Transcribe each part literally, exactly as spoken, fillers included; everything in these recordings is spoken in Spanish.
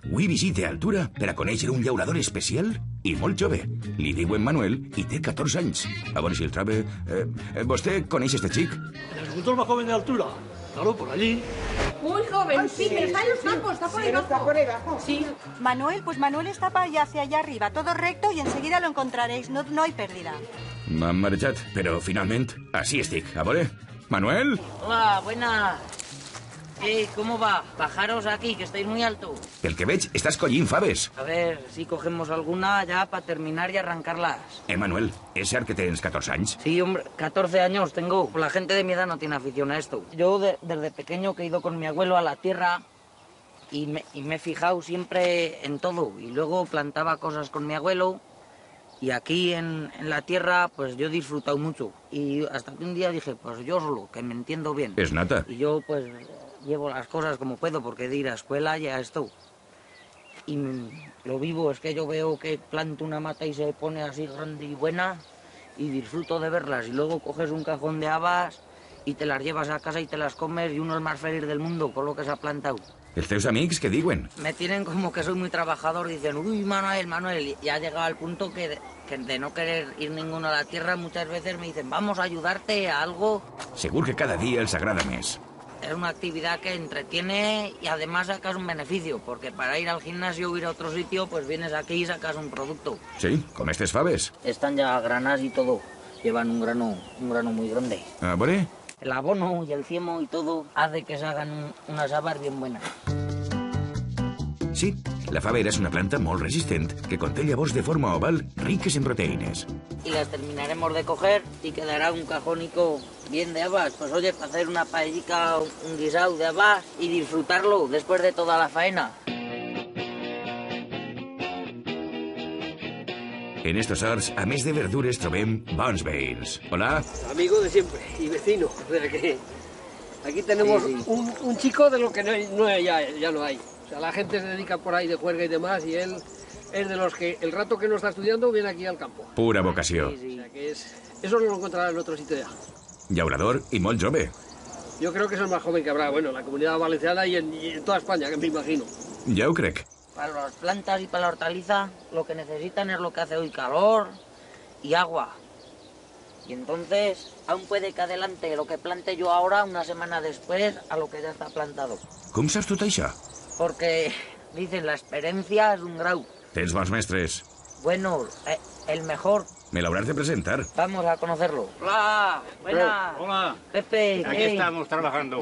Avui visite a Altura per a conèixer un llaurador especial i molt jove. Li diuen Manuel i té catorze anys. A veure si el trobe... Eh, ¿Vostè coneix este xic? El agricultor más joven de Altura. Claro, por allí. Muy joven, Ay, sí, sí, pero está en los sí, campos, está por sí, debajo. está por debajo. Sí. Manuel, pues Manuel está para allá, hacia allá arriba, todo recto y enseguida lo encontraréis, no, no hay pérdida. M'han marejat, però finalment, així estic. A veure, Manuel? Hola, buenas. Eh, ¿cómo va? Bajaros aquí, que estáis muy alto. Pel que veig, estàs collint faves. A ver si cogemos alguna ya para terminar y arrancarlas. Eh, Manuel, és cert que tens catorze anys? Sí, hombre, catorce años tengo. La gente de mi edad no tiene afición a esto. Yo de- desde pequeño que he ido con mi abuelo a la tierra y me, y me he fijado siempre en todo. Y luego plantaba cosas con mi abuelo y aquí en, en la tierra pues yo he disfrutado mucho. Y hasta que un día dije, pues yo solo, que me entiendo bien. És nata. Y yo pues llevo las cosas como puedo porque he de ir a escuela y a esto. Y mm, lo vivo es que yo veo que planto una mata y se pone así grande y buena y disfruto de verlas. Y luego coges un cajón de habas y te las llevas a casa y te las comes y uno es más feliz del mundo con lo que se ha plantado. Els teus amics què diuen? Me tienen como que soy muy trabajador, dicen, uy, Manuel, Manuel, y ha llegado al punto que de, que de no querer ir ninguno a la tierra muchas veces me dicen, vamos a ayudarte a algo. Segur que cada dia els agrada més. Es una actividad que entretiene y además sacas un beneficio, porque para ir al gimnasio o ir a otro sitio, pues vienes aquí y sacas un producto. Sí, com estes faves. Están ya granadas y todo, llevan un grano, un grano muy grande. A veure... El abono y el ciemo y todo hace que se hagan un- unas habas bien buenas. Sí, la favera és una planta molt resistent que conté llavors de forma oval riques en proteïnes. Y las terminaremos de coger y quedará un cajonico bien de habas. Pues oye, para hacer una paellica, un guisado de habas y disfrutarlo después de toda la faena. En estos horts, a més de verdures, trobem bons veïns. Hola? Amigo de siempre y vecino. O sea que aquí tenemos Sí, sí. Un, un chico de lo que no, hay- no hay- ya, ya no hay. O sea, la gente se dedica por ahí de juerga y demás y él es de los que el rato que no está estudiando viene aquí al campo. Pura vocació. Sí, O sí. sea que es, eso no lo encontrará en otro sitio ya. Llaurador i molt jove. Yo creo que es el más joven que habrá, bueno, en la comunidad valenciana y en, y en toda España, que me imagino. Ja ho crec. Para las plantas y para la hortaliza lo que necesitan es lo que hace hoy, calor y agua. Y entonces aún puede que adelante lo que plante yo ahora una semana después a lo que ya está plantado. Com saps tot això? Porque dicen la experiencia es un grau. Tens bons mestres. Bueno, eh, el mejor. Me l'hauràs de presentar. Vamos a conocerlo. Hola, buenas. Hola, Pepe, aquí ¿qué? estamos trabajando.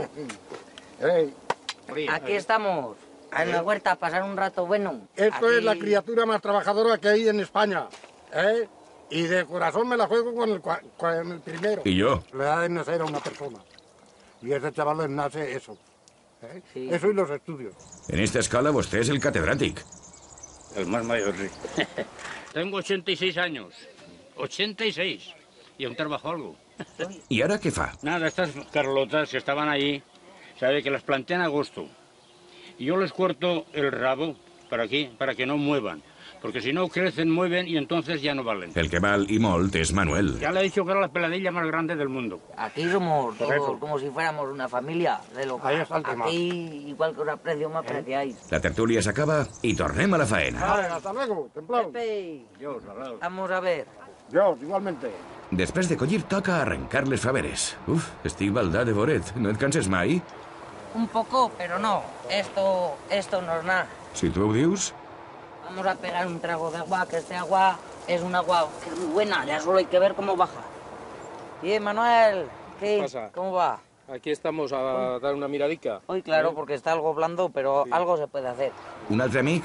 Aquí estamos. En la huerta a pasar un rato bueno. Esto Aquí- es la criatura más trabajadora que hay en España, ¿eh? Y de corazón me la juego con el, cua- con el primero. I jo? Le da de nacer a una persona. Y ese chaval les nace eso. ¿eh? Sí. Eso y los estudios. En esta escola vostè és el catedràtic. El más mayor, sí. Tengo ochenta y seis años. ochenta y seis. Y aún trabajo algo. I ara què fa? Nada, estas carlotas que estaban ahí, sabe que las planté en agosto. Y yo les corto el rabo para aquí, para que no muevan. Porque si no crecen, mueven y entonces ya no valen. El que val i molt és Manuel. Ya le he dicho que era la peladilla más grande del mundo. Aquí somos todos Correcto. como si fuéramos una familia. De lo que Ahí está el tema. aquí, igual que os aprecio, me apreciáis. La tertúlia s'acaba i tornem a la faena. Vale, hasta luego, templado. Pepe, Dios, al lado. vamos a ver. Dios, igualmente. Després de collir toca arrencar les faveres. Uf, estic baldat de voret. No et canses mai? Un poco, pero no. Esto, esto no es nada. Si tu ho dius... Vamos a pegar un trago de agua, que este agua es un agua que es muy buena. Ya solo hay que ver cómo baja. Bien, Manuel, ¿qué? pasa? ¿Cómo va? Aquí estamos a dar una miradica. Hoy, claro, porque está algo blando, pero algo se puede hacer. Un altre amic?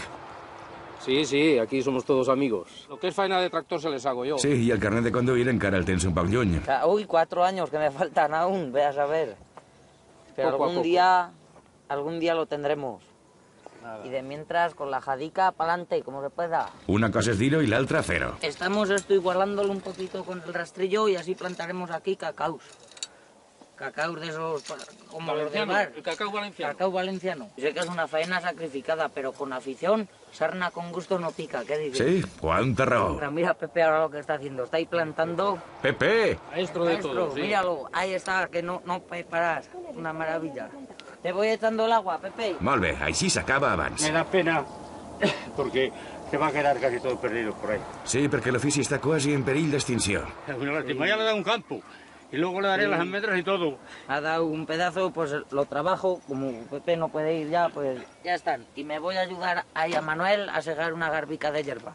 Sí, sí, aquí somos todos amigos. Lo que es faena de tractor se les hago yo. Sí, i el carnet de conduir encara el tens un poc lluny. O sea, uy, cuatro años que me faltan aún, ve a saber. Pero Poco a algún poco. día, algún día lo tendremos. Y de mientras, con la jadica, pa'lante, como se pueda. Una cosa és dir-ho i l'altra fer-ho. Estamos esto igualándolo un poquito con el rastrillo y así plantaremos aquí cacaos. Cacaos de esos, pa- como los del Valenciano, bar. el cacao valenciano. Cacao valenciano. Sé que es una faena sacrificada, pero con afición, sarna con gusto no pica. ¿Qué dices? Sí, quanta raó. Mira, mira Pepe ahora lo que está haciendo. Está ahí plantando. Pepe! Maestro de Maestro, todo, sí. míralo. Ahí está, que no, no paras. Una maravilla. Te voy echando el agua, Pepe. Molt bé, així s'acaba abans. Me da pena porque se va a quedar casi todo perdido por ahí. Sí, perquè l'ofici està quasi en perill d'extinció. Es una lástima, ya le da un campo. Y luego le daré las almendras y todo. Ha dado un pedazo, pues lo trabajo, como Pepe no puede ir ya, pues ya están. Y me voy a ayudar ahí a Manuel a segar una garbica de hierba.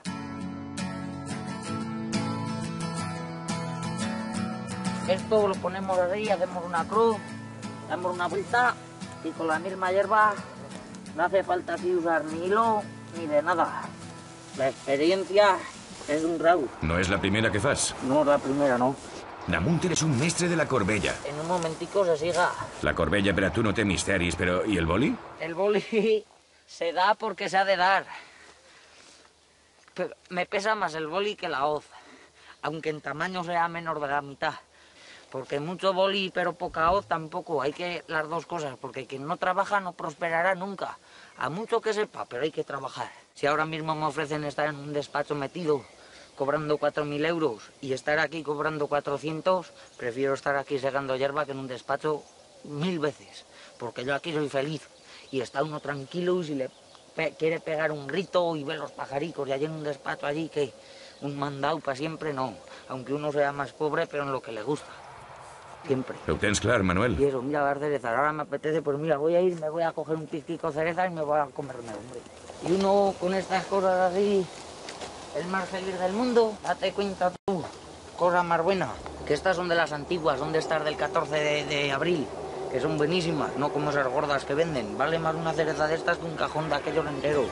Esto lo ponemos así, hacemos una cruz, damos una vuelta y con la misma hierba no hace falta así usar ni hilo ni de nada. La experiencia es un grau. No és la primera que fas. No es la primera, no. Damunt eres un mestre de la corbella. En un momentico se siga. La corbella per a tu no té misteris, però... I el boli? El boli se da porque se ha de dar. Pero me pesa más el boli que la hoz, aunque en tamaño sea menor de la mitad. Porque mucho boli pero poca hoz tampoco. Hay que las dos cosas, porque quien no trabaja no prosperará nunca. A mucho que sepa, pero hay que trabajar. Si ahora mismo me ofrecen estar en un despacho metido, cobrando cuatro mil euros, y estar aquí cobrando cuatrocientos, prefiero estar aquí segando hierba que en un despacho mil veces. Porque yo aquí soy feliz. Y está uno tranquilo y si le pe quiere pegar un grito y ve los pajaricos y allí en un despacho allí, que un mandado para siempre no. Aunque uno sea más pobre, pero en lo que le gusta. Siempre. Ho tens clar, Manuel. Y eso, mira las cerezas. Ahora me apetece, pues mira, voy a ir, me voy a coger un pizquico de cereza y me voy a comerme, hombre. Y uno con estas cosas así, el más feliz del mundo, date cuenta tú, cosa más buena. Que estas son de las antiguas, son de estas del catorce de, de abril, que son buenísimas, no como esas gordas que venden. Vale más una cereza de estas que un cajón de aquellos enteros.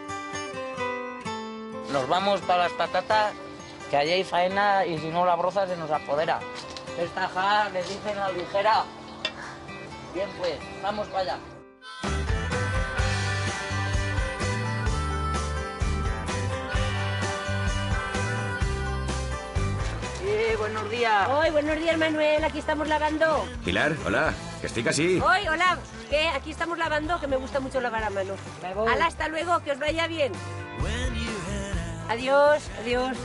Nos vamos para las patatas, que allí hay faena y si no la broza se nos apodera. Esta ja, les dicen la ligera. Bien pues, vamos para allá. Sí, buenos días. Hoy, buenos días, Manuel, aquí estamos lavando. Pilar, hola, que estic així. Hoy, hola, que aquí estamos lavando, que me gusta mucho lavar a mano. Me voy. Hala, hasta luego, que os vaya bien. Adiós, adiós.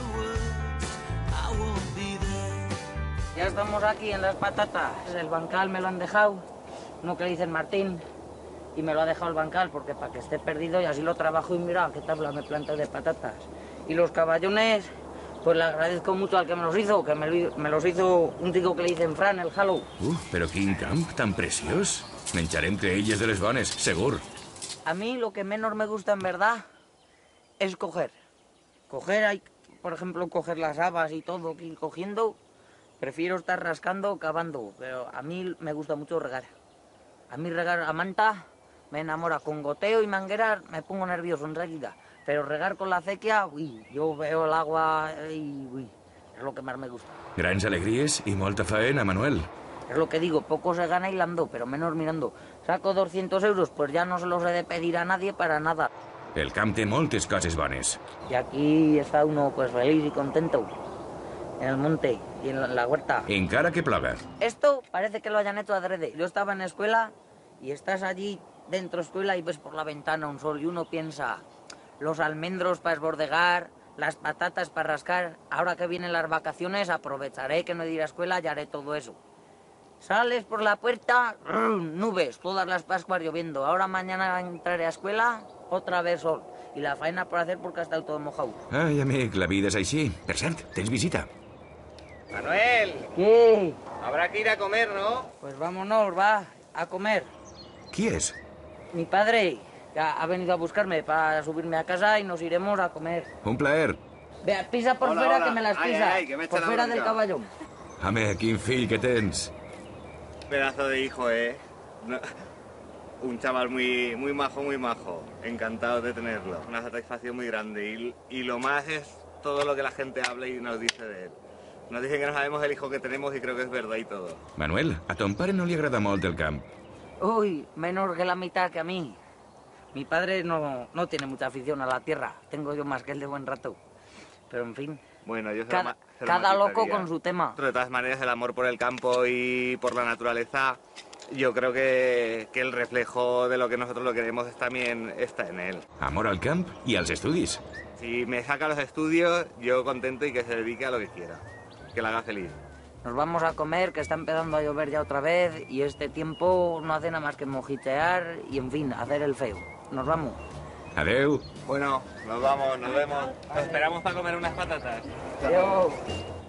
Ya estamos aquí en las patatas. El bancal me lo han dejado, no que le dicen Martín, y me lo ha dejado el bancal porque para que esté perdido y así lo trabajo y mira qué tabla me planto de patatas. Y los caballones, pues le agradezco mucho al que me los hizo, que me, lo, me los hizo un chico que le dicen Fran, el Halo. Uh, però quin camp tan preciós. Menjarem creïlles de les bones, segur. A mí lo que menos me gusta en verdad es coger. Coger, hay, por ejemplo, coger las habas y todo, ir cogiendo. Prefiero estar rascando o cavando, pero a mí me gusta mucho regar. A mí regar a manta me enamora. Con goteo y manguera me pongo nervioso enseguida. Pero regar con la acequia, uy, yo veo el agua y uy, es lo que más me gusta. Grans alegries i molta faena, Manuel. Es lo que digo, poco se gana hilando, pero menos mirando. Saco doscientos euros, pues ya no se los he de pedir a nadie para nada. El camp té moltes coses bones. Y aquí está uno pues feliz y contento. En el monte y en la huerta. Encara que ploga. Esto parece que lo hayan hecho adrede. Yo estaba en escuela y estás allí dentro de escuela y ves por la ventana un sol y uno piensa, los almendros para esbordegar, las patatas para rascar, ahora que vienen las vacaciones aprovecharé que no he de ir a escuela y haré todo eso. Sales por la puerta, nubes, todas las Pascuas lloviendo. Ahora mañana entraré a escuela, otra vez sol. Y la faena por hacer porque ha estado todo mojado. Ai, amic, la vida és així. Per cert, tens visita. Manuel, ¿Qué? habrá que ir a comer, ¿no? Pues vámonos, va, a comer. Qui és? Mi padre ya ha venido a buscarme para subirme a casa y nos iremos a comer. Un plaer. Vea, pisa por Hola, fuera hola. que me las Ay, pisa. ay, que me echa por la fuera bronca. del caballón. Home, quin fill que tens. Pedazo de hijo, ¿eh? No- Un chaval muy, muy majo, muy majo. Encantado de tenerlo. Una satisfacción muy grande. Y, y lo más es todo lo que la gente habla y nos dice de él. Nos dicen que no sabemos el hijo que tenemos y creo que es verdad y todo. Manuel, a ton pare no li agrada molt el camp. Uy, menos que la mitad que a mí. Mi padre no, no tiene mucha afición a la tierra. Tengo yo más que él de buen rato. Pero en fin, Bueno, yo se lo cada, ma- se lo cada loco matizaría. con su tema. De todas maneras, el amor por el campo y por la naturaleza, yo creo que, que el reflejo de lo que nosotros lo queremos es también está en él. Amor al camp i als estudis. Si me saca los estudios, yo contento y que se dedique a lo que quiera, que la haga feliz. Nos vamos a comer, que está empezando a llover ya otra vez y este tiempo no hace nada más que mojitear y, en fin, hacer el feo. Nos vamos. Adeu. Bueno, nos vamos, nos vemos. Nos esperamos para comer unas patatas. Adiós.